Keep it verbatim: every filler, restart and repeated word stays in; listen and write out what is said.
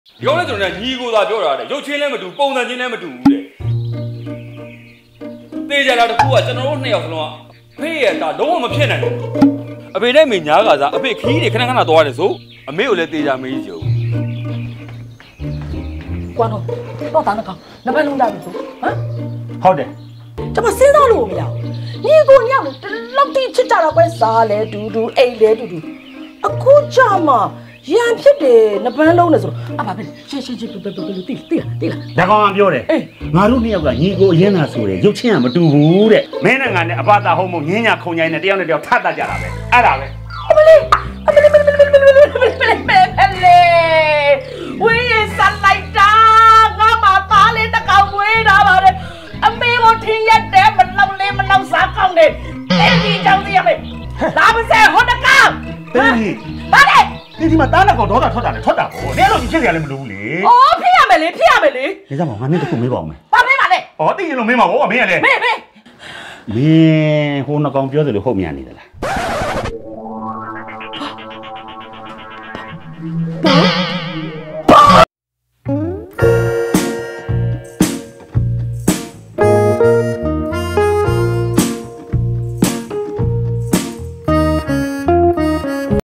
ရောလဲကျွန်တော်ညီကိုသာပြောတာတဲ့ရုပ်ချင်းလည်းမတူပုံစံချင်းလည်းမတူဘူးတဲ့တေးကြတာတခုကကျွန်တော်တို့နှစ်ယောက်စလုံးကဖေးရတာလုံးဝမဖြစ်နိုင်ဘူးအဖေနဲ့မေညားကစားအဖေခီးတွေခဏခဏသွားတယ်ဆိုအမေကိုလည်းတေးကြမေးကြုံကွာတော့တော့တာနကောင်နဘလုံးလာပြီဆိုဟမ်ဟုတ်တယ်ကျွန်မစဉ်းစားလို့မရဘူးညီကိုညောင်တလောက်တိချစ်ကြတော့ပဲစားလဲတူတူအိမ်လဲတူတူအခုကြမှာရံဖြစ်တယ်နပန်းလုံးနဲ့ဆိုအဘာပဲရှင်းရှင်းရှင်းပြပြပြတိတိတိတိလားဒါကောင်ကပြောတယ်ငါတို့နှစ်ယောက်ကညီကိုအရင်သာဆိုတယ်ရုပ်ချင်းကမတူဘူးတဲ့မင်းနဲ့ငါနဲ့အပတာဟုတ်မို့ငင်းညာခုံညာနဲ့တယောက်နဲ့တယောက်ထတတ်ကြတာပဲအဲ့ဒါပဲအမလေးအမလေးမလေးမလေးမလေးမလေးမလေးမလေးဝေးရစလိုက်တာငါမသားလေးတကောင်ဝေးတာပါလေအမေကိုထင်းရက်တယ်မလောက်လေးမလောက်စားကောင်းတယ်အဲ့ဒီကြောင့်စီရမယ်လာမစဲဟိုတကောင်ဟေးဘာလဲဒီဒီမှာတားတဲ့ကောင်ဒေါသထွက်တာလေထွက်တာပေါ့နည်းလို့ဖြစ်စရာလည်းမလိုဘူးလေအော်ဖြစ်ရမယ်လေဖြစ်ရမယ်လေနေစမ်းပါငါနဲ့တခုမေးပါအောင်မယ်ဘာမေးပါလဲဩသိရင်လို့မေးမှာပေါ့မင်းရလေမေးမေးမင်းဟိုနှကောင်ပြောတယ်လို့ဟုတ်မြန်နေသလားဘာ